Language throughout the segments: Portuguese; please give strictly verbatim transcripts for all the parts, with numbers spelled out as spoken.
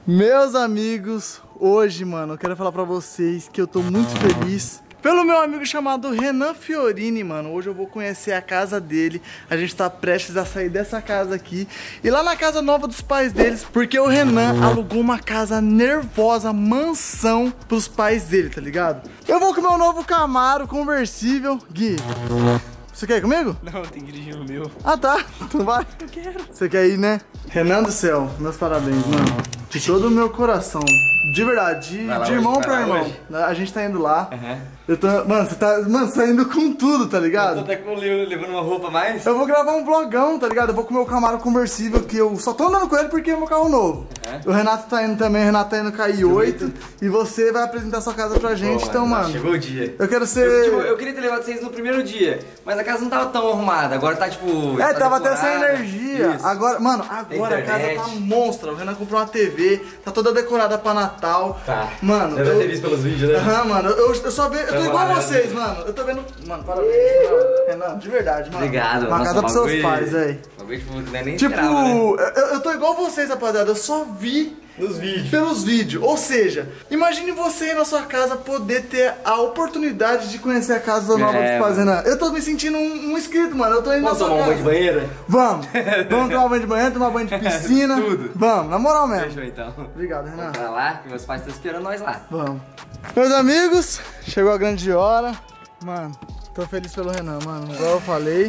Meus amigos, hoje, mano, eu quero falar pra vocês que eu tô muito feliz pelo meu amigo chamado Renan Fiorini, mano. Hoje eu vou conhecer a casa dele. A gente tá prestes a sair dessa casa aqui e lá na casa nova dos pais deles, porque o Renan alugou uma casa nervosa, mansão, pros pais dele, tá ligado? Eu vou com o meu novo Camaro conversível. Gui, você quer ir comigo? Não, tem que dirigir o meu. Ah, tá. Tu vai? Eu quero. Você quer ir, né? Renan do céu, meus parabéns, mano. De todo o meu coração. De verdade, de, de irmão pra irmão. Hoje? A gente tá indo lá. Uhum. Eu tô. Mano, você tá. Mano, você tá indo com tudo, tá ligado? Eu tô até com, levando uma roupa a mais. Eu vou gravar um vlogão, tá ligado? Eu vou com o meu Camaro conversível, que eu só tô andando com ele porque é meu carro novo. Uhum. O Renato tá indo também, o Renato tá indo com a i oito. E você vai apresentar sua casa pra gente. Pô, então, mano. mano chegou o dia. Eu quero ser. Eu, tipo, eu queria ter levado vocês no primeiro dia, mas a casa não tava tão arrumada. Agora tá tipo. É, tá tava até sem energia. Isso. Agora, mano, agora a casa tá monstra. O Renan comprou uma T V, tá toda decorada pra Natal. Tá. Mano, deve eu... ter visto pelos vídeos, né? Aham, uhum, mano, eu, eu só vejo. Eu tô igual a vocês, mano. Eu tô vendo. Mano, parabéns, mano. Renan, de verdade, mano. Obrigado, uma casa pros seus pais, velho. Nem tipo, esperava, né? eu, eu tô igual vocês, rapaziada. Eu só vi. Nos vídeos. Pelos vídeos. Ou seja, imagine você aí na sua casa poder ter a oportunidade de conhecer a casa da nova dos pais, Renan. Eu tô me sentindo um, um inscrito, mano. Eu tô indo Vamos na sua tomar casa. um banho de banheira? Vamos. Vamos tomar banho de banheira, tomar banho de piscina. Tudo. Vamos, na moral mesmo. Fechou então. Obrigado, Renan. Vamos pra lá, que meus pais estão esperando nós lá. Vamos. Meus amigos, chegou a grande hora. Mano, tô feliz pelo Renan, mano. Igual eu falei.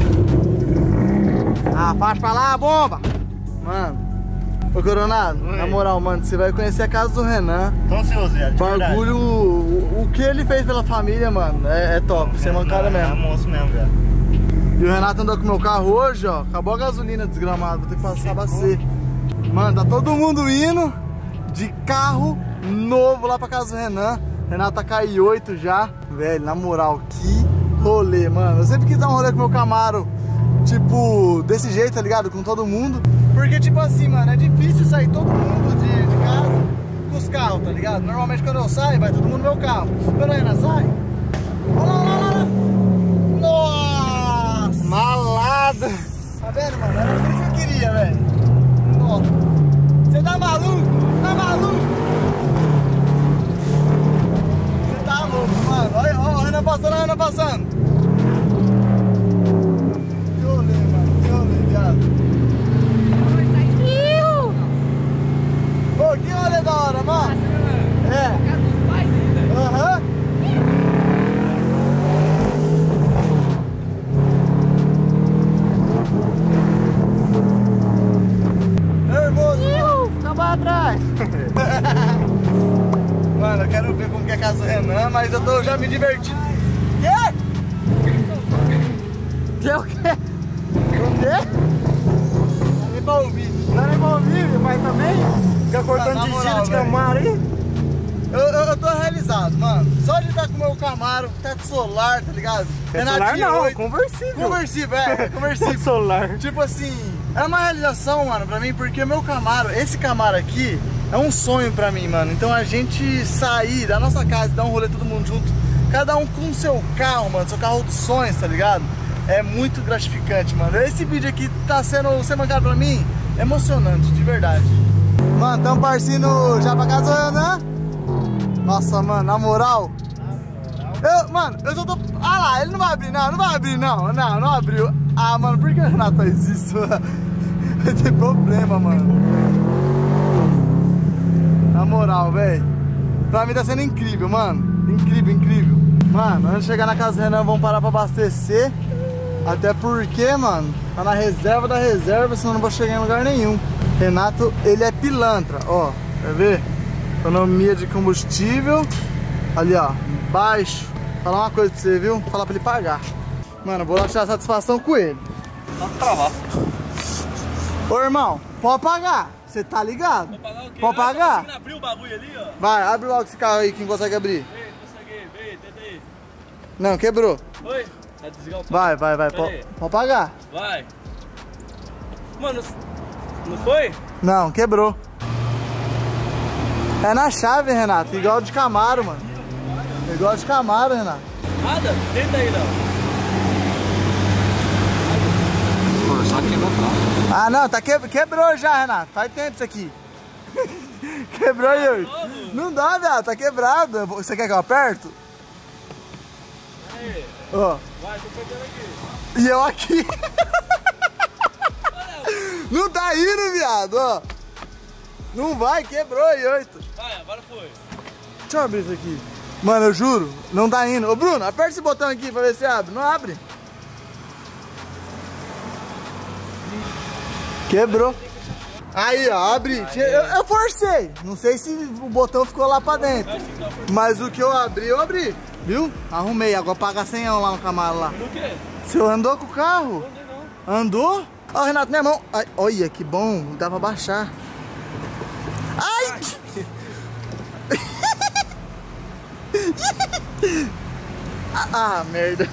Ah, faz pra lá, bomba! Mano. Ô Coronado, Oi. na moral, mano, você vai conhecer a casa do Renan. Tô ansioso, é, de bagulho, o, o que ele fez pela família, mano, é, é top, você é mancada mesmo. É monstro mesmo, velho. E o Renato andou com o meu carro hoje, ó, acabou a gasolina desgramado, vou ter que passar a bacer. Mano, tá todo mundo indo de carro novo lá pra casa do Renan. Renato tá com a i oito já. Velho, na moral, que rolê, mano. Eu sempre quis dar um rolê com o meu Camaro, tipo, desse jeito, tá ligado? Com todo mundo. Porque, tipo assim, mano, é difícil sair todo mundo de, de casa com os carros, tá ligado? Normalmente quando eu saio, vai todo mundo no meu carro. Quando a Renan sai, olha lá, olha lá, olha lá. Nossa! Malada! Tá vendo, mano? Era isso que eu queria, velho. Nossa! Você tá maluco? Tá maluco? Você tá louco, mano. Olha, olha, a Renan passando, a Renan passando. Que rolê, mano. Que rolê, viado. Pô, que rolê da hora, mano. É. Aham. Nervoso, mano. Fica pra trás. Mano, eu quero ver como que é a casa do Renan, mas eu tô já me divertindo. Quê? Que o quê? O quê? Não nem pra ouvir. Não é nem pra ouvir, mas também fica cortando de giro de Camaro aí. Eu, eu, eu tô realizado, mano. Só de estar com o meu Camaro, teto solar, tá ligado? Teto solar não, conversível. Conversível, é, conversível. Teto solar. Tipo assim, é uma realização, mano, pra mim, porque o meu Camaro, esse Camaro aqui, é um sonho pra mim, mano. Então a gente sair da nossa casa e dar um rolê todo mundo junto, cada um com o seu carro, mano, seu carro dos sonhos, tá ligado? É muito gratificante, mano. Esse vídeo aqui tá sendo, sendo mancado pra mim, emocionante, de verdade. Mano, tamo partindo já pra casa do Renan. Nossa, mano, na moral. Eu, mano, eu só tô... Ah lá, ele não vai abrir, não, não vai abrir, não. Não, não abriu. Ah, mano, por que o Renato faz isso? Vai ter problema, mano. Na moral, velho. Pra mim tá sendo incrível, mano. Incrível, incrível. Mano, antes de chegar na casa do Renan, vamos parar pra abastecer. Até porque, mano, tá na reserva da reserva, senão eu não vou chegar em lugar nenhum. Renato, ele é pilantra, ó. Quer ver? Economia de combustível. Ali, ó, baixo. Falar uma coisa pra você, viu? Falar pra ele pagar. Mano, eu vou lá tirar satisfação com ele. Tá travado. Ô, irmão, pode pagar. Você tá ligado? Pode pagar o quê? Pode pagar? Tá abrir o bagulho ali, ó. Vai, abre logo esse carro aí, quem consegue abrir. Ei, consegui, vem, tenta aí. Não, quebrou. Oi? Tá desligado o carro. Vai, vai, vai. Pode pode pagar. Vai. Mano, não foi? Não, quebrou. É na chave, Renato. Igual de Camaro, mano. Igual de Camaro, Renato. Nada? Tenta aí, não. Pô, só quebrou o carro. Ah, não. Tá que... Quebrou já, Renato. Faz tempo isso aqui. Quebrou aí. Não dá, viado, tá quebrado. Você quer que eu aperto? Aí. Ó. Vai, tô pegando aqui. E eu aqui. Não tá indo, viado, ó. Não vai, quebrou aí, oito. Vai, agora foi. Deixa eu abrir isso aqui. Mano, eu juro, não tá indo. Ô, Bruno, aperta esse botão aqui pra ver se abre. Não abre. Quebrou. Aí, ó, abri. Eu, eu forcei. Não sei se o botão ficou lá pra dentro. Mas o que eu abri, eu abri. Viu? Arrumei. Agora paga cem lá no Camaro lá. Do quê? Você andou com o carro? Não andei não. Andou? Ó, Renato, minha mão. Ai, olha, que bom. Dá pra baixar. Ai! Ah, merda.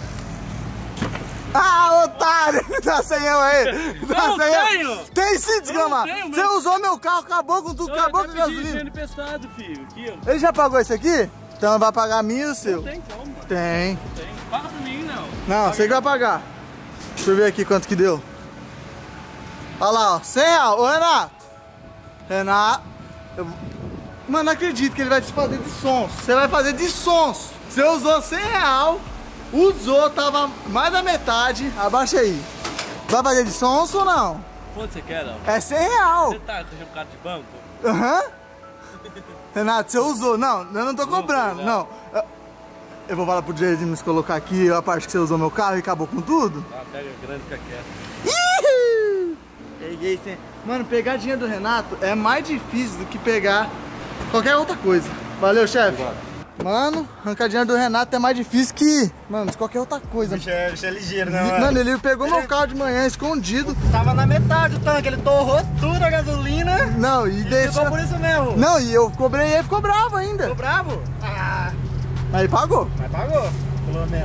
Ah, otário! Dá senhão aí! Dá Não senhão! tenho. Tem sim, desgramado! tenho, Você meu. usou meu carro, acabou com tudo, Eu acabou até com a pedi gasolina. dinheiro emprestado, filho. Aqui, ó. Ele já pagou esse aqui? Então vai pagar mil o seu? Não tem como, mano. Tem. Não tem. Paga pra mim, não. Não, você que vai pagar. Deixa eu ver aqui quanto que deu. Olha lá, ó. cem reais. Ô, Renato. Renato. Eu... Mano, não acredito que ele vai te fazer de sons. Você vai fazer de sons. Você usou cem reais. Usou, tava mais da metade. Abaixa aí. Vai fazer de sons ou não? Quanto você quer, não? É cem reais. Você tá com o cara de banco? Aham. Renato, você usou. Não, eu não tô cobrando. Não. Eu, eu vou falar pro J D me colocar aqui a parte que você usou meu carro e acabou com tudo. Ah, pega grande, fica quieto. Ih! Peguei sem... Mano, pegar dinheiro do Renato é mais difícil do que pegar qualquer outra coisa. Valeu, chefe. Mano, arrancar dinheiro do Renato é mais difícil que, mano, de qualquer outra coisa. Bicho é, bicho é ligeiro, né, mano? Mano, ele pegou meu carro de manhã escondido. Tava na metade do tanque, ele torrou tudo a gasolina. Não, e E deixou... ficou por isso mesmo. Não, e eu cobrei ele, ficou bravo ainda. Ficou bravo? Ah, Aí pagou. mas pagou, pelo menos.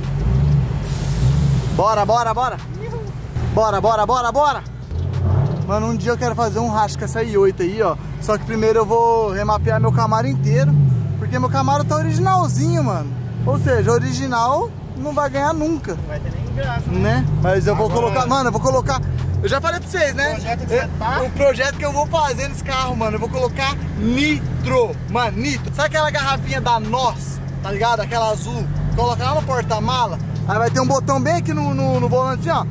Bora, bora, bora. Bora, bora, bora, bora. Mano, um dia eu quero fazer um racha com essa i oito aí, ó. Só que primeiro eu vou remapear meu Camaro inteiro. Porque meu Camaro tá originalzinho, mano. Ou seja, original não vai ganhar nunca, Não vai ter nem graça, né? né? Mas eu vou Agora- colocar... Mano, eu vou colocar... Eu já falei pra vocês, né? O projeto que você tá- O projeto que eu vou fazer nesse carro, mano. Eu vou colocar nitro. Mano, nitro. Sabe aquela garrafinha da Nós? Tá ligado? Aquela azul. Coloca lá no porta-mala. Aí vai ter um botão bem aqui no, no, no volante, ó.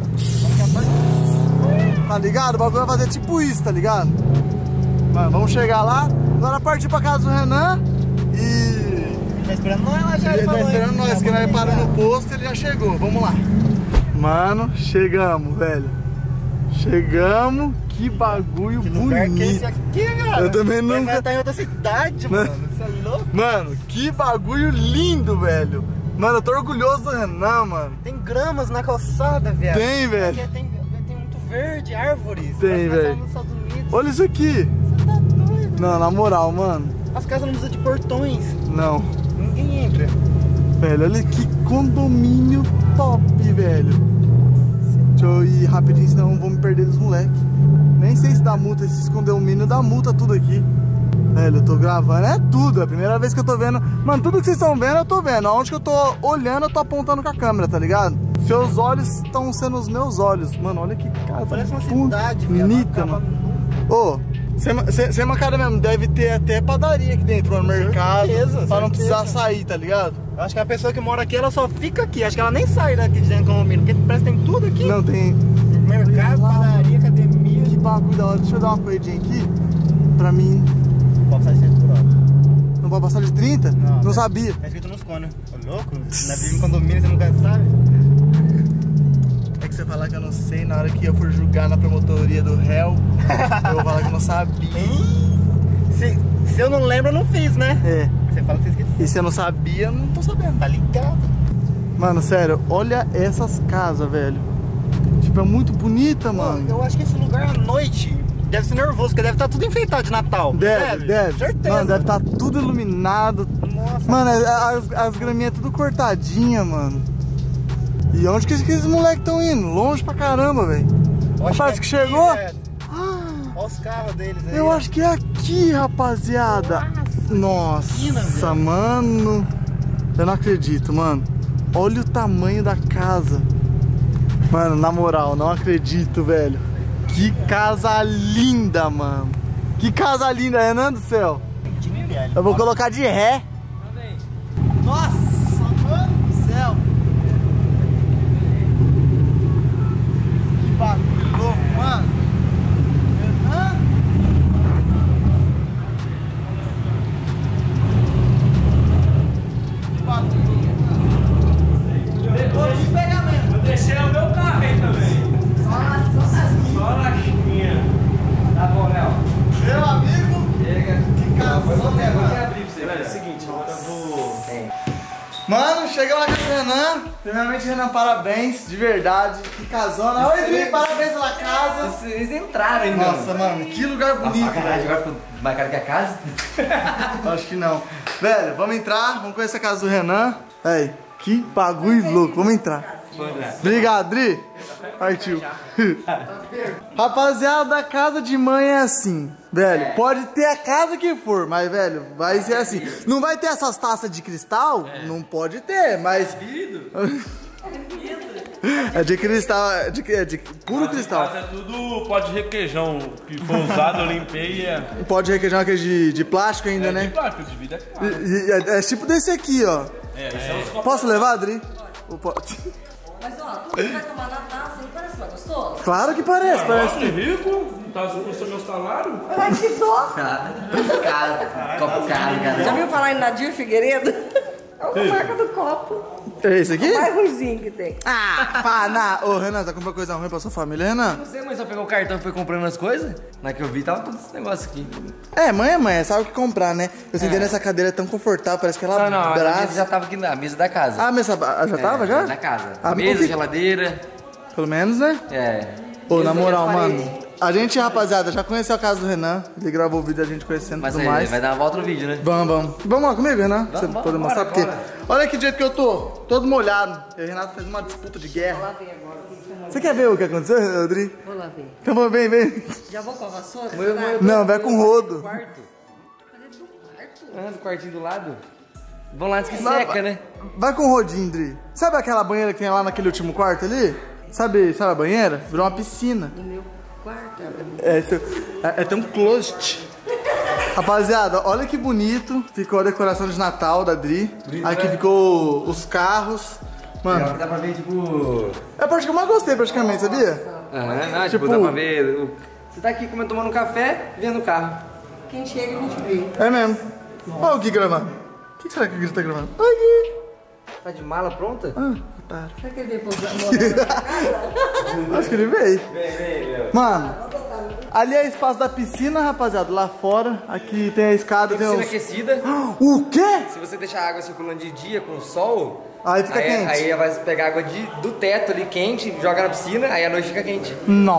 Tá ligado? O bagulho vai fazer tipo isso, tá ligado? Mano, vamos chegar lá. Agora partir pra casa do Renan. E... Ele tá esperando nós lá já. Ele tá falou, esperando hein? nós, Já que nós vamos paramos ligar. no posto, ele já chegou. Vamos lá. Mano, chegamos, velho. Chegamos. Que bagulho Que lugar bonito. que é esse aqui, cara? Eu também Vai nunca- estar em outra cidade, Mano. mano. Você é louco? Mano, que bagulho lindo, velho. Mano, eu tô orgulhoso do Renan, mano. Tem gramas na calçada, viado. Tem, velho. Aqui tem, tem muito verde, árvores. Tem, Parece que nós velho. estamos nos Estados Unidos. Olha isso aqui. Você tá doido? Não, na moral, mano. As casas não precisam de portões. Não. Ninguém entra. Velho, olha que condomínio top, velho. Deixa eu ir rapidinho, senão eu vou me perder dos moleques. Nem sei se dá multa, esse condomínio dá multa tudo aqui. Velho, eu tô gravando, é tudo. É a primeira vez que eu tô vendo. Mano, tudo que vocês estão vendo, eu tô vendo. Aonde que eu tô olhando, eu tô apontando com a câmera, tá ligado? Seus olhos estão sendo os meus olhos. Mano, olha que casa Parece uma cidade, velho. bonita, Acaba mano. nunca. Ô, sem mancada mesmo, deve ter até padaria aqui dentro, no mercado. certeza, Pra não certeza. precisar sair, tá ligado? Eu acho que a pessoa que mora aqui, ela só fica aqui. Acho que ela nem sai daqui de dentro do condomínio. Porque parece que tem tudo aqui. Não, tem... Mercado, padaria, academia. Que bagulho da hora. Deixa eu dar uma corridinha aqui. Pra mim... Pode sair cem por hora. Não pode passar de trinta? Não, tá- sabia. Tá escrito nos cones. Ô, louco? Na vive em condomínio, você nunca sabe. É que você falar que eu não sei, na hora que eu for julgar na promotoria do réu, eu vou falar que eu não sabia. Hein? Se, se eu não lembro, eu não fiz, né? É. Você fala que você esqueceu. E se eu não sabia, eu não tô sabendo. Tá ligado? Mano, sério, olha essas casas, velho. Tipo, é muito bonita, mano. Eu acho que esse lugar à noite deve ser nervoso, porque deve estar tudo enfeitado de Natal. Deve, deve. Certeza. Mano, deve estar tudo iluminado. Nossa. Mano, as, as graminhas tudo cortadinha, mano. E onde que esses moleques estão indo? Longe pra caramba, velho. Eu acho Parece que aqui, chegou. velho. Olha os carros deles aí. Eu ó. acho que é aqui, rapaziada. Nossa, esquina, velho. mano. Eu não acredito, mano. Olha o tamanho da casa. Mano, na moral, não acredito, velho. Que casa linda, mano. Que casa linda, Renan do céu. Eu vou colocar de ré. Nossa, mano do céu. Que bagulho louco, mano. Renan. Que bagulho louco. Depois de pegar mesmo. Vou deixar o meu carro aí também. Só nas minhas. Só na chinha. Tá bom, Léo. Meu amigo. Chega. Que casão, Vou né, abrir mano? pra você. É o seguinte, agora eu vou... Mano, chega lá com o Renan. Primeiramente, Renan, parabéns, de verdade. Que casona. Oi, Dri, parabéns pela casa. Vocês entraram ainda. Nossa, mano, que lugar bonito, Nossa, caralho, velho. agora ficou mais caro que a casa? Acho que não. Velho, vamos entrar, vamos conhecer a casa do Renan. Aí, que bagulho louco, vamos entrar. Obrigado, Dri. Partiu. Rapaziada, a casa de mãe é assim, velho. Pode ter a casa que for, mas, velho, vai ser assim. Não vai ter essas taças de cristal? Não pode ter, mas... É de cristal, é de, é de puro cristal. Casa é tudo pó de requeijão que foi usado, eu limpei e é... Pode requeijão aquele de, de plástico ainda, É né? de plástico, de vida é E- claro. e- É, é tipo desse aqui, ó. É, esse é os copos. Posso levar, Adri? O po- Mas ó, tudo que vai tomar na taça, não parece mais gostoso? Claro que parece, parece. Nossa, rico, tá custando meu salário. Ai, que dó! Caro. Copo caro, cara. Já viu falar em Nadir Figueiredo? É uma marca do copo. É esse aqui? O mais ruimzinho que tem. Ah, pá, na... Ô, Renan, tá comprando coisa ruim pra sua família, Renan? Não sei, mas só pegou o cartão e foi comprando as coisas. Na que eu vi, tava todo esse negócio aqui. É, mãe é mãe, sabe o que comprar, né? Eu sentei nessa cadeira tão confortável, parece que ela Não, não, a mesa abraça. já tava aqui na mesa da casa. Ah, mas essa- já tava, É, já? Na casa. Ah, Mesa, então- geladeira. Pelo menos, né? É. Ô, na Mesa, moral, parede. mano. A gente, rapaziada, já conheceu a casa do Renan. Ele gravou o vídeo da gente conhecendo e Mas tudo aí, mais. vai dar uma volta no vídeo, né? Vamos, vamos. Vamos lá comigo, Renan? Pra você vamos, poder mostrar, bora, porque... bora. Olha que jeito que eu tô. Todo molhado. Eu e o Renato fez uma disputa de guerra. Vou lá ver agora. o que que eu Você quer ver o que aconteceu, Rodrigo? Vou lá ver. Então vamos, vem, vem. Já vou com a vassoura? Moeu, será? moeu. Não, vai com rodo. Quarto. Cadê do quarto? Ah, do quartinho do lado. Vão lá antes que Vai- seca, né? Vai com o rodinho, Dri. Sabe aquela banheira que tem lá naquele último quarto ali? Sabe, sabe a banheira? Virou uma piscina. No meu quarto. É, isso- é, é tão closet. Rapaziada, olha que bonito. Ficou a decoração de Natal da Dri. Aqui ficou os carros. Legal Mano, que dá pra ver, tipo... é a parte que eu mais gostei praticamente, sabia? Aham, não, tipo, Tipo- dá pra ver... o- Você tá aqui comendo, tomando um café, vendo o carro. Quem chega, a gente vê. É mesmo. Olha o Gui gravando. O que será que o Gui tá gravando? Oi, Gui. Tá de mala pronta? Ah, otário. Será que ele veio pousar morar na minha casa? Acho que ele veio. Vem, vem, meu. Mano, ali é espaço da piscina, rapaziada. Lá fora, aqui tem a escada. Tem Piscina os... aquecida. O quê? Se você deixar a água circulando de dia com o sol... Aí fica quente. Aí vai pegar água de, do teto ali quente, joga na piscina, aí a noite fica quente.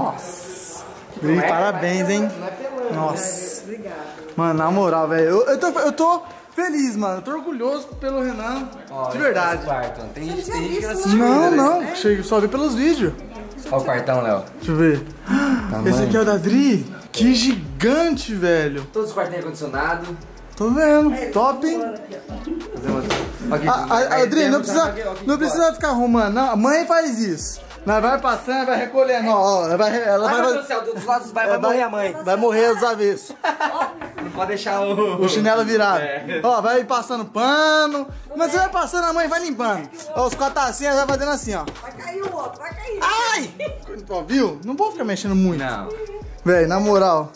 Nossa. Dri, Não é- parabéns, hein? Não é pelando. Nossa. Obrigada. Mano, na moral, velho. Eu, eu, tô, eu tô feliz, mano. Eu tô orgulhoso pelo Renan. Ó, de esse verdade. é o quarto, ó. Tem gente, tinha tem gente que visto não lá? assiste Não, ainda, né? não. Chega, só vi pelos vídeos. Olha o quartão, Léo. Deixa eu ver. Esse aqui é o da Dri. Que gigante, velho. Todos os quartos têm ar-condicionado. Tô vendo. Top, hein? Fazer uma... Aqui, A, a, a, aí Adri, tem não ar-condicionado precisa, aqui, ó, aqui não fora. precisa ficar arrumando, não. A mãe faz isso. Nós vai passando, vai recolhendo, ó, ó. Ela vai, ela Ai, vai, meu Deus do céu, dos lados vai, ela vai morrer a mãe. Vai morrer dos avessos. Não pode deixar o... O chinelo virado. É. Ó, vai passando pano. Mas você vai passando, a mãe vai limpando. Ó, os quatro tacinhas vai fazendo assim, ó. Vai cair o outro, vai cair. Ai! Ó, viu? Não vou ficar mexendo muito. Não. Véi, na moral.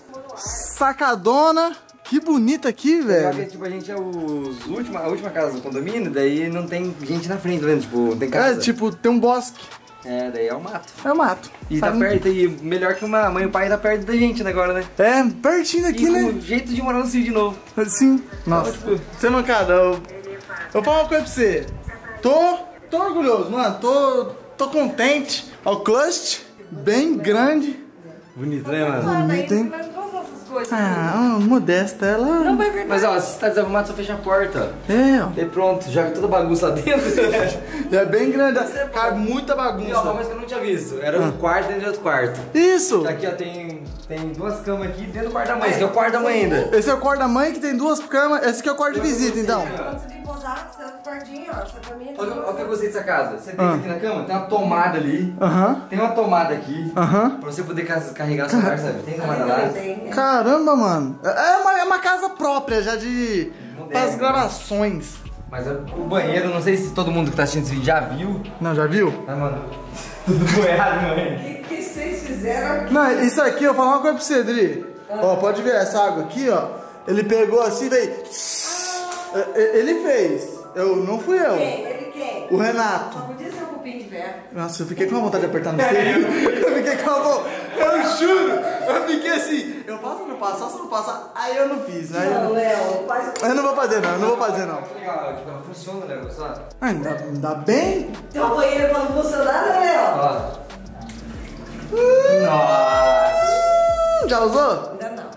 Sacadona. Que bonita aqui, Legal que, velho. tipo, a gente é os última, a última casa do condomínio, daí não tem gente na frente, tá vendo? Tipo, não tem É, casa. tipo, tem um bosque. É, daí é o mato. É o mato. E Sabe? tá perto, e melhor que uma mãe e o pai tá perto da gente né, agora, né? É, pertinho daqui, E né? com jeito de morar no Cio de novo. Sim. Nossa. tipo- Você, mancada, eu, eu vou falar uma coisa pra você. Tô, tô orgulhoso, mano. Tô, tô contente. Ó, o clutch, bem grande. Bonito, né, mano? Mano, aí bonito, hein? vai todas essas coisas. Ah, modesta, ela... Não vai ver Mas nada. ó, se tá desarrumado, só fecha a porta, ó. É, ó. E pronto, joga toda a bagunça lá dentro. É bem grande. Cabe muita E ó, uma bagunça. coisa que eu não tinha visto. Era um quarto dentro de outro quarto. Isso. Aqui, ó, tem, tem duas camas aqui dentro do quarto da mãe. Esse aqui é o quarto da mãe ainda. Esse é o quarto da mãe que tem duas camas. Esse aqui é o quarto de visita, então. Antes de pousar já, senta perdinho, ó. Essa caminha aqui. Olha olha o que eu gostei dessa casa. Você tem Ah. aqui na cama, tem uma tomada ali. Aham. Tem uma tomada aqui. Aham. Pra você poder ca- carregar o celular, sabe? Tem tomada lá. Tem, é. Caramba, mano. É uma, é uma casa própria já de... Moderno, Para as né? gravações. Mas o banheiro, não sei se todo mundo que tá assistindo esse vídeo já viu. Não, já viu? Ah, mano. Tudo boiado, O mano. que, que vocês fizeram aqui? Não, isso aqui, eu vou falar uma coisa pra você, Dri. Ó, pode ver essa água aqui, ó. Ele pegou assim, veio... Ele fez. Eu, não fui eu. Quem? Ele quem? O Renato. Só podia ser um cupim de ferro. Nossa, eu fiquei com uma vontade de apertar no seio. Eu fiquei com uma vontade. Eu juro. Eu fiquei assim. Eu passo ou não passo? Só se não passar. Aí eu não fiz. Aí eu, Não, não... Léo, faz eu não vou fazer, não. Eu não vou fazer, não. Legal, tipo, ela funciona, né? Só. Ah, ainda, ainda bem. Tem um banheiro pra não funcionar, né, Léo? Ó. Nossa. Hum, já usou? Ainda não.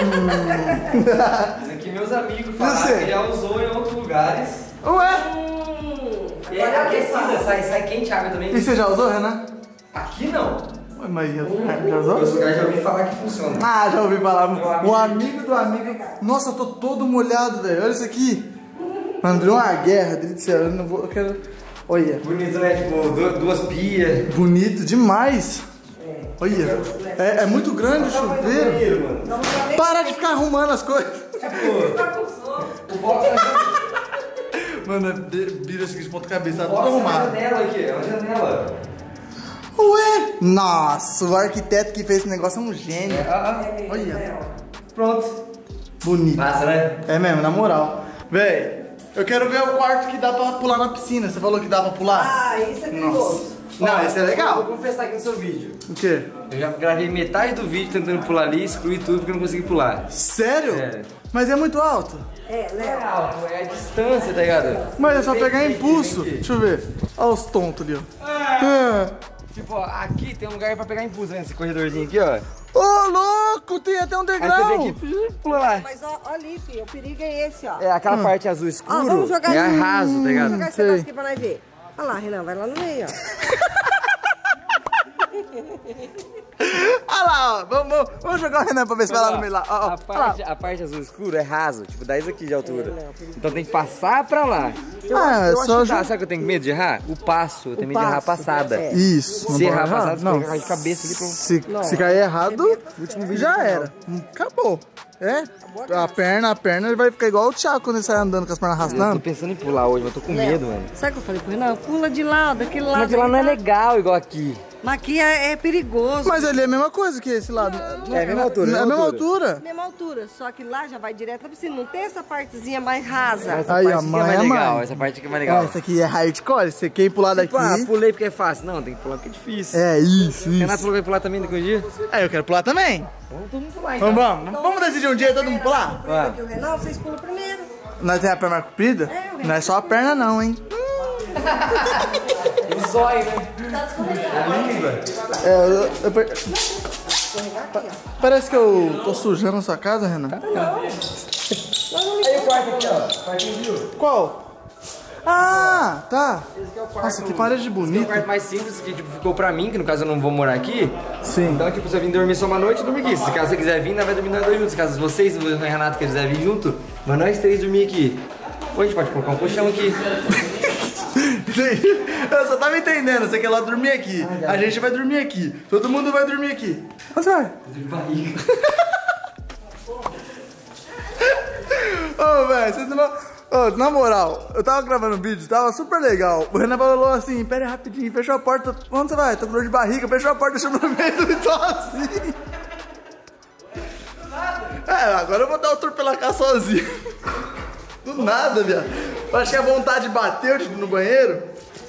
Isso aqui meus amigos E falaram você? que já usou em outros lugares. Ué? Hum, E ele é aquecida, sai, sai quente a água também. E você já usou, Renan? Aqui não. Ué, mas já, já Os usou? lugares já ouvi falar que funciona. Ah, já ouvi falar. Meu Um amigo do amigo. Nossa, eu tô todo molhado, velho. Olha isso aqui. Mano, virou uma guerra, Deus do céu. Eu não vou. Eu quero. Olha. Bonito, né? Tipo, du- duas pias. Bonito demais. Olha. É, é muito grande o chuveiro. Banheiro, mano. não tá nem Para de ficar arrumando as coisas. tá com sono. O box é Mano, de- vira esse aqui de ponta cabeça, tá o tudo box é uma arrumado. janela aqui, é uma janela. Ué? Nossa, o arquiteto que fez esse negócio é um gênio. Ah, É mesmo, Olha. Léo. pronto. Bonito. Massa, né? É mesmo, na moral. Véi, eu quero ver o quarto que dá pra pular na piscina. Você falou que dá pra pular? Ah, isso é perigoso. Não, esse é legal. Vou confessar aqui no seu vídeo. O quê? Eu já gravei metade do vídeo tentando pular ali, excluí tudo porque eu não consegui pular. Sério? É. Mas é muito alto. É, É Léo. alto, é a distância, tá ligado? Mas é só Vem pegar aqui, impulso. vem aqui. Deixa eu ver. Olha os tontos ali, ó. É. Tipo, ó, aqui tem um lugar pra pegar impulso, né? Esse corredorzinho aqui, ó. Ô, louco, tem até um Aí você degrau. vem aqui e pula lá. Mas ó, ó ali, filho, o perigo é esse, ó. É, aquela parte azul Ó, escuro vamos jogar é raso, tá ligado? Vamos jogar esse Sei. negócio aqui pra nós ver. Olha lá, Renan, vai lá no meio, ó. Olha lá, ó. Vamos, vamos, vamos jogar o Renan pra ver se vai lá no meio lá. Ó, ó. A Olha lá. parte, a parte azul escuro é raso, tipo dez aqui de altura. Então tem que passar pra lá. Eu, Ah, é eu só acho que dá. jo- Sabe que eu tenho medo de errar? O passo, eu tenho medo de errar a passo, passada. é. Isso. Se não errar pode a errar. passada, você Não. pega de cabeça ali pro... Se, se cair errado, já era. Hum, Acabou. É? A perna, a perna, ele vai ficar igual o Thiago quando ele sai andando com as pernas Eu tô arrastando. pensando em pular hoje, mas eu tô com medo, mano. Sabe o que eu falei pro Renan? Pula de lá, daquele lado. Mas de lá não é daquele legal igual aqui. lado. Mas aqui é, é perigoso. Mas ali é a mesma coisa que esse lado. É a mesma altura, É a mesma mesma altura. altura. Mesma altura, só que lá já vai direto na piscina. Não tem essa partezinha mais rasa. Essa Aí, parte ó, aqui mãe é mais é legal, mãe. essa parte aqui é mais Ah, legal. esse aqui é hardcore, você quer pular daqui. Tipo, ah, pulei porque é fácil. Não, tem que pular porque é difícil. É isso, Renato isso. falou que vai pular também daqui um dia? É, eu quero pular também. Vamos todo mundo pular então. Vamos, vamos. Vamos decidir um dia todo mundo pular? Primeiro aqui o Renan, vocês pulam primeiro. Nós temos a perna mais comprida? É, o Não é só a perna não, hein? O zóio, né? É, eu, eu per- Pa- Parece que eu tô sujando a sua casa, Renan. Aí o quarto aqui, ó. Quartinho viu? Qual? Ah, tá. Esse aqui é o quarto. Nossa, que parede Esse aqui é o bonita. quarto mais simples que tipo, ficou pra mim, que no caso eu não vou morar aqui. Sim. Então, tipo, se eu vim dormir só uma noite, dormir aqui. Se caso você quiser vir, nós vai dormir nós dois juntos. Se caso vocês, o Renato, quiser vir junto, mas nós três dormir aqui. Ou a gente pode colocar um colchão aqui. Eu só tava entendendo, você quer lá dormir aqui. A gente vai dormir aqui. Todo mundo vai dormir aqui. Onde você vai? De barriga. Ô, velho, vocês não vão... Ô, na moral, eu tava gravando um vídeo, tava super legal. O Renan falou assim, pera aí rapidinho, fechou a porta. Onde você vai? Tô com dor de barriga, fechou a porta, deixou no meio do vídeo sozinho. É, agora eu vou dar o tour pela casa sozinho. Do nada, viado. Eu acho que a vontade bateu de ir no banheiro.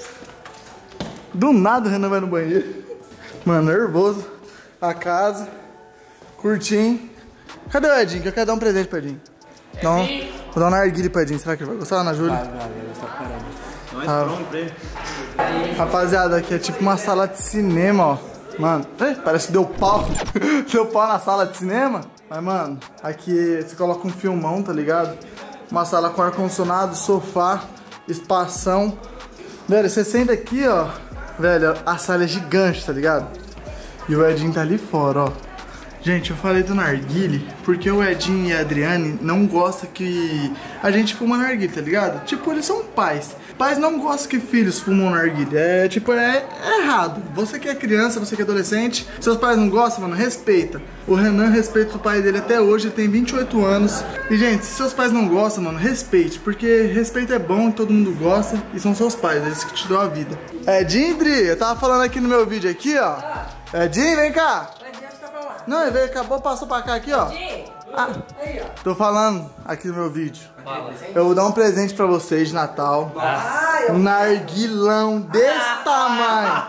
Do nada o Renan vai no banheiro. Mano, nervoso. A casa. Curtinho. Cadê o Edinho? Que eu quero dar um presente pro Edinho. Não, vou dar uma narguilha pro Edinho. Será que ele vai gostar, Ana Júlia? Vai, vai, vai gostar pra caramba. Nós pronto pra ele. Rapaziada, aqui é tipo uma sala de cinema, ó. Mano, é, parece que deu pau. Deu pau na sala de cinema. Mas, mano, aqui você coloca um filmão, tá ligado? Uma sala com ar-condicionado, sofá, espação. Velho, você senta aqui, ó. Velho, a sala é gigante, tá ligado? E o Edinho tá ali fora, ó. Gente, eu falei do narguile porque o Edinho e a Adriane não gostam que a gente fuma narguile, tá ligado? Tipo, eles são pais. Pais não gostam que filhos fumam narguile. É, tipo, é, é errado. Você que é criança, você que é adolescente, seus pais não gostam, mano, respeita. O Renan respeita o pai dele até hoje, ele tem vinte e oito anos. E, gente, se seus pais não gostam, mano, respeite. Porque respeito é bom, todo mundo gosta. E são seus pais, eles que te dão a vida. Edinho, Dri, eu tava falando aqui no meu vídeo aqui, ó. Edinho, vem cá. Não, ele veio, acabou, passou pra cá aqui, ó. Ah, tô falando aqui no meu vídeo. Eu vou dar um presente pra vocês de Natal. Um narguilão desse tamanho.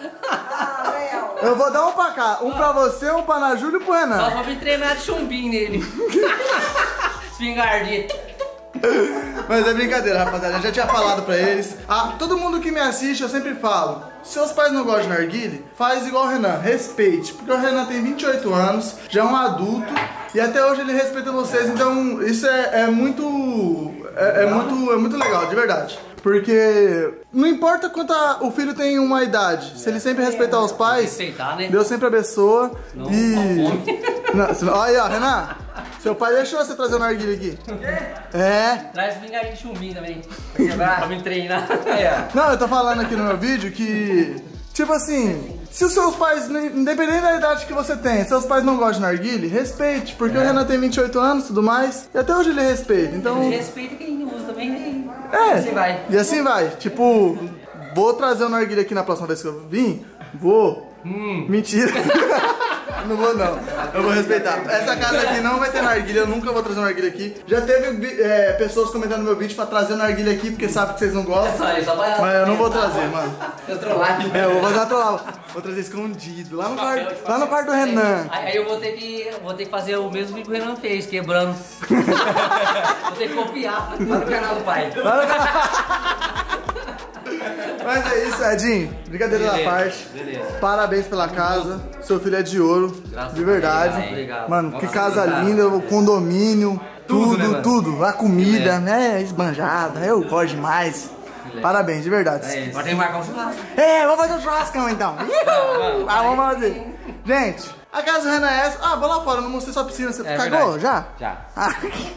Eu vou dar um pra cá. Um pra você, um pra Ana Júlia e pro Renan. Só pra me treinar de chumbinho nele. Espingardinha. Mas é brincadeira, rapaziada. Eu já tinha falado pra eles. Ah, todo mundo que me assiste, eu sempre falo. Se seus pais não gostam de narguile, faz igual o Renan, respeite. Porque o Renan tem vinte e oito anos, já é um adulto. E até hoje ele respeita vocês. Então isso é, é muito... É, é muito... É muito legal, de verdade. Porque não importa quanto a, o filho tem uma idade, se ele sempre respeitar os pais, respeitar, né? Deus sempre abençoa. Não, e... não, olha aí, ó, Renan. Seu pai deixou você trazer o narguilé aqui. É. Traz espingardinha de chumbinho também. Pra quebrar, pra me treinar. Não, eu tô falando aqui no meu vídeo que... Tipo assim... Se os seus pais, independente da idade que você tem, seus pais não gostam de narguilé, respeite. Porque é. o Renan tem vinte e oito anos e tudo mais. E até hoje ele respeita, então... Ele respeita quem usa também, né? É. E assim vai. E assim vai. Tipo, vou trazer o narguilé aqui na próxima vez que eu vim. Vou. Hum. Mentira. Não vou não, eu vou respeitar. Essa casa aqui não vai ter narguilé, eu nunca vou trazer um narguilé aqui. Já teve é, pessoas comentando no meu vídeo pra trazer o narguilé aqui, porque sabe que vocês não gostam. É só, só mas eu não vou trazer, mano. Eu trollar aqui. É, eu vou fazer uma trollada. Vou trazer escondido, lá no quarto, lá no quarto do Renan. Aí, aí eu vou ter, que, vou ter que fazer o mesmo que o Renan fez, quebrando. Vou ter que copiar lá no canal do pai. Lá no canal. Mas é isso, Edinho. Brincadeira beleza, da parte. Beleza. Parabéns pela casa. Seu filho é de ouro. Graças de verdade. Obrigado, obrigado. Mano, Nossa, que casa obrigado. linda, o condomínio, tudo, tudo, né, tudo. A comida, né? Esbanjada. Eu gosto demais. Beleza. Parabéns, de verdade. É Agora tem que marcar um churrasco. É, vamos fazer um churrascão então. Vamos, ah, vamos fazer. Gente, a casa do Renan é essa. Ah, vou lá fora, não mostrei sua piscina. Você é cagou? Verdade. Já? Já. Ah.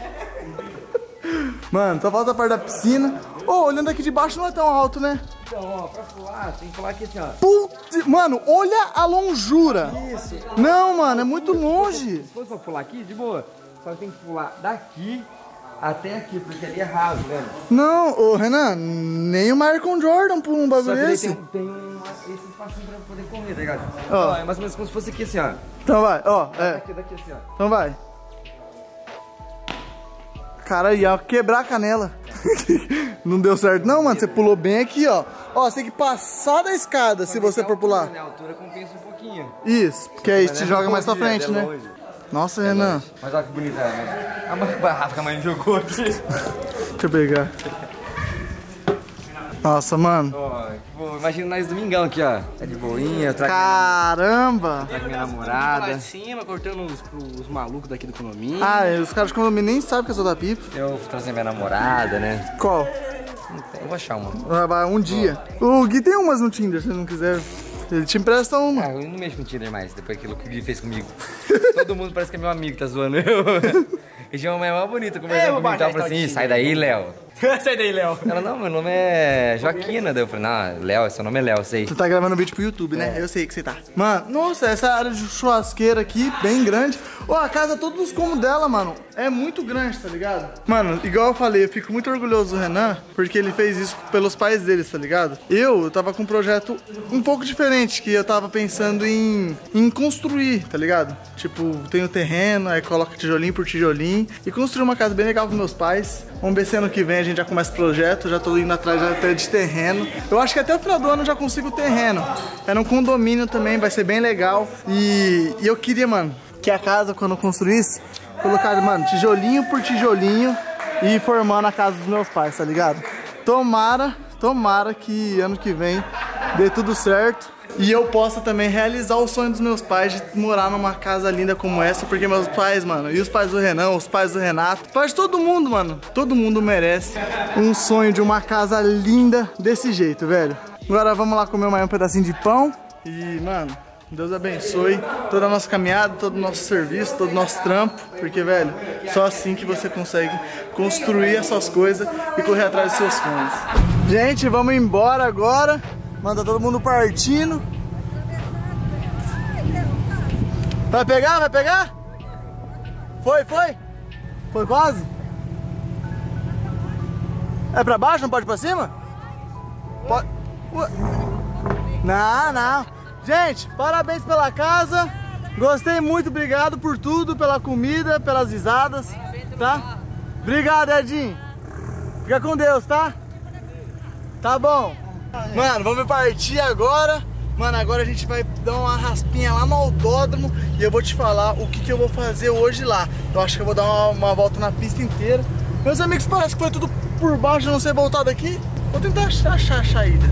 Mano, só falta a parte da piscina. Ô, oh, olhando aqui de baixo não é tão alto, né? Então, ó, pra pular, tem que pular aqui assim, ó. Putz, mano, olha a longura. Isso. Não, mano, é muito longe. Se fosse pra pular aqui, de boa. Só que tem que pular daqui até aqui, porque ali é raso, né? Não, ô Renan, nem o Michael Jordan pula um bagulho desse. Tem, tem um, esse espacinho pra poder correr, tá ligado? Ó, oh. É mais ou menos como se fosse aqui assim, ó. Então vai, ó, é. Daqui, daqui assim, ó. Então vai. Cara, ia quebrar a canela. Não deu certo não, mano. Você pulou bem aqui, ó. Ó, você tem que passar da escada se você for pular. A altura compensa um pouquinho. Isso, porque aí te joga mais pra frente, né? Nossa, Renan. Mas olha que bonita, né? A barraca que a mãe jogou aqui. Deixa eu pegar. Nossa, mano. Ó, tipo, imagina nós domingão aqui, ó. É de boinha, eu trago Caramba! Minha, trago minha namorada. Lá de cima, cortando os, os malucos daqui do condomínio. Ah, os caras do condomínio nem sabem que eu sou da pipa. Eu vou trazer minha namorada, né? Qual? Não tem, eu vou achar uma. Ah, vai, um dia. Oh. O Gui tem umas no Tinder, se ele não quiser. Ele te empresta uma. Ah, eu não mexo com Tinder mais, depois daquilo que o Gui fez comigo. Todo mundo parece que é meu amigo, tá zoando eu. E tinha uma mulher mais bonita conversando comigo e tal, falou assim, sai daí, Léo. Sai daí, Léo. Ela, não, meu nome é Joaquina. Daí eu falei, não, Léo, seu nome é Léo, sei. Você tá gravando um vídeo pro YouTube, né? É. Eu sei que você tá. Mano, nossa, essa área de churrasqueira aqui, bem grande. Ó, oh, a casa, todos os cômodos dela, mano, é muito grande, tá ligado? Mano, igual eu falei, eu fico muito orgulhoso do Renan, porque ele fez isso pelos pais deles, tá ligado? Eu, eu tava com um projeto um pouco diferente, que eu tava pensando em, em construir, tá ligado? Tipo, tem o terreno, aí coloca tijolinho por tijolinho e construir uma casa bem legal pros meus pais. Vamos ver se ano que vem a gente já começa o projeto, já tô indo atrás até de terreno. Eu acho que até o final do ano eu já consigo o terreno. É num condomínio também, vai ser bem legal. E, e eu queria, mano, que a casa, quando eu construísse, colocar, mano, tijolinho por tijolinho e ir formando a casa dos meus pais, tá ligado? Tomara, tomara que ano que vem dê tudo certo. E eu possa também realizar o sonho dos meus pais de morar numa casa linda como essa, porque meus pais, mano, e os pais do Renan, os pais do Renato, os pais de todo mundo, mano, todo mundo merece um sonho de uma casa linda desse jeito, velho. Agora vamos lá comer mais um pedacinho de pão e, mano, Deus abençoe toda a nossa caminhada, todo o nosso serviço, todo o nosso trampo. Porque, velho, só assim que você consegue construir essas coisas e correr atrás dos seus sonhos. Gente, vamos embora agora. Manda todo mundo partindo. Vai pegar? Vai pegar? Foi, foi? Foi quase? É pra baixo? Não pode ir pra cima? Pode... Ué. Não, não. Gente, parabéns pela casa. Gostei muito, obrigado por tudo, pela comida, pelas risadas, tá? Obrigado, Edinho. Fica com Deus, tá? Tá bom. Mano, vamos partir agora. Mano, agora a gente vai dar uma raspinha lá no autódromo e eu vou te falar o que, que eu vou fazer hoje lá. Eu acho que eu vou dar uma, uma volta na pista inteira. Meus amigos, parece que foi tudo por baixo, eu não sei voltar daqui. Vou tentar achar, achar a saída.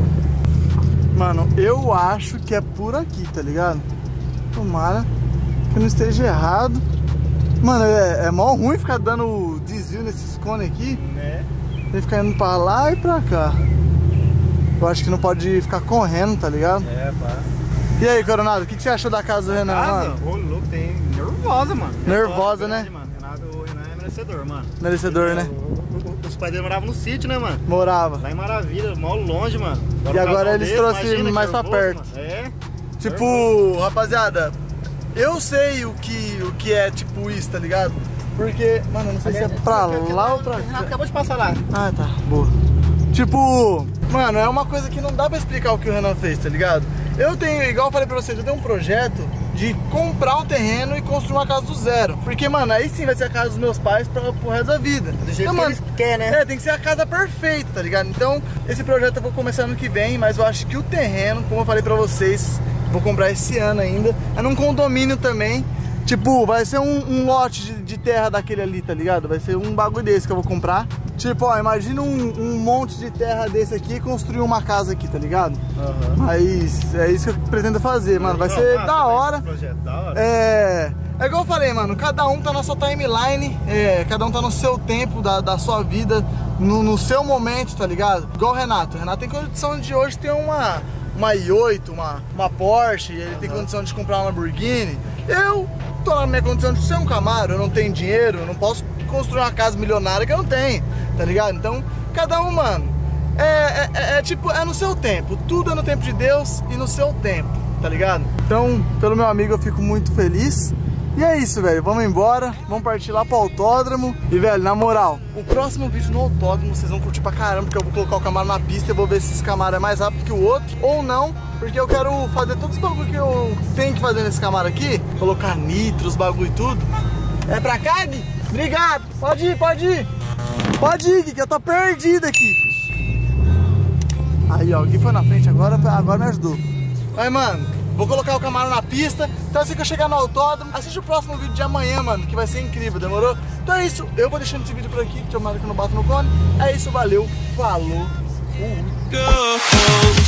Mano, eu acho que é por aqui, tá ligado? Tomara que não esteja errado. Mano, é, é mó ruim ficar dando desvio nesses cones aqui, né? Tem que ficar indo pra lá e pra cá. Eu acho que não pode ficar correndo, tá ligado? É, pá. E aí, Coronado, o que, que você achou da casa do Renan? Casa? Ô, louco, tem nervosa, mano. Nervosa, né? Grande, mano. Renato, o Renan é merecedor, mano. Merecedor, né? O, o, os pais dele moravam no sítio, né, mano? Morava. Lá em Maravilha, mó longe, mano. Agora e agora eles desse, trouxeram mais pra nervoso, perto. Mano. É. Tipo, nervoso. Rapaziada, eu sei o que, o que é tipo isso, tá ligado? Porque, mano, eu não sei se é pra lá ou pra cá. Acabou de passar lá. Ah, tá, boa. Tipo, mano, é uma coisa que não dá pra explicar o que o Renan fez, tá ligado? Eu tenho, igual eu falei pra vocês, eu tenho um projeto de comprar um terreno e construir uma casa do zero. Porque, mano, aí sim vai ser a casa dos meus pais pra, pro resto da vida. Do jeito então, que mano, eles querem, né? É, tem que ser a casa perfeita, tá ligado? Então, esse projeto eu vou começar ano que vem, mas eu acho que o terreno, como eu falei pra vocês, vou comprar esse ano ainda. É num condomínio também. Tipo, vai ser um, um lote de, de terra daquele ali, tá ligado? Vai ser um bagulho desse que eu vou comprar. Tipo, ó, imagina um, um monte de terra desse aqui e construir uma casa aqui, tá ligado? Uhum. Mas é isso que eu pretendo fazer, mano. Vai ser da hora. Projeto, da hora. É... É igual eu falei, mano, cada um tá na sua timeline, é, cada um tá no seu tempo da, da sua vida, no, no seu momento, tá ligado? Igual o Renato. O Renato tem condição de hoje ter uma, uma i oito, uma, uma Porsche, ele uhum. tem condição de comprar uma Lamborghini. Eu tô na minha condição de ser um Camaro, eu não tenho dinheiro, eu não posso construir uma casa milionária que eu não tenho, tá ligado? Então, cada um, mano, é, é, é, é tipo, é no seu tempo, tudo é no tempo de Deus e no seu tempo, tá ligado? Então, pelo meu amigo eu fico muito feliz. E é isso, velho, vamos embora, vamos partir lá pro autódromo. E, velho, na moral, o próximo vídeo no autódromo vocês vão curtir pra caramba, porque eu vou colocar o Camaro na pista e vou ver se esse Camaro é mais rápido que o outro, ou não, porque eu quero fazer todos os bagulho que eu tenho que fazer nesse Camaro aqui, colocar nitro, os bagulho e tudo. É pra cá, Gui? Obrigado, pode ir, pode ir. Pode ir, Gui, que eu tô perdido aqui. Aí, ó, o Gui foi na frente agora, agora me ajudou. Aí, mano, vou colocar o Camaro na pista. Então assim que eu chegar no autódromo, assiste o próximo vídeo de amanhã, mano, que vai ser incrível, demorou? Então é isso, eu vou deixando esse vídeo por aqui, que tomara que eu não bato no cone. É isso, valeu, falou, fui.